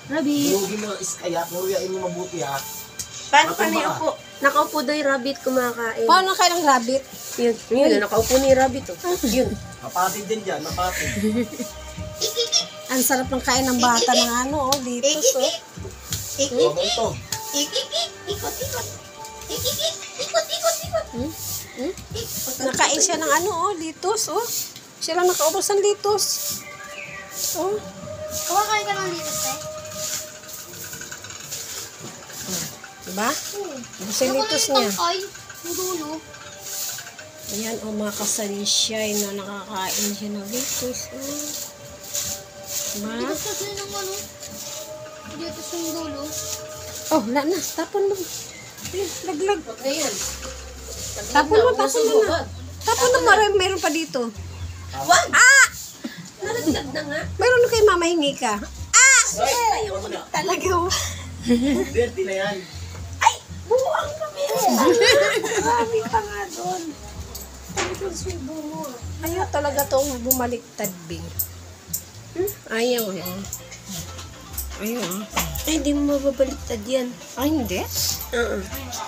Rabbit. Huwag mo kaya, puruyain mo mabuti ha. Paano yung upo? Nakaupo daw yung rabbit kumakain. Paano kayo ng rabbit? Yun, nakaupo ni rabbit oh. Yun. Mapatid din dyan, mapatid. Ang sarap ng kain ng bata ng ano, oh, dito. So. Huwag mo ito. Nakain siya ng ano, oh, litos, oh. Siya lang nakaubos ng litos. Oh. Kumakain ka ng litos, eh? Diba? Ubos yung litos niya. Ay, yung dulo. Ayan, oh, mga kasalisyay na nakakain siya ng litos. Oh. Diba? Litos kasi ng ano. Litos yung dulo. Oh, wala na. Tapon mo. Ayun, laglag. Ayan. Tapon mo, tapon mo na. Tapon mo, meron pa dito. Wag! Ah! Nalaglag na nga. Meron na kay mama, hingi ka. Ah! Ayaw ko na. Talaga, oh. Dirty na yan. Buwang kami. Marami pa nga doon. Ayaw talaga itong bumaliktad, Bing. Ayaw, yan. Ayaw, ah. Ay, hindi mo mababaliktad yan. Ay, hindi? Oo.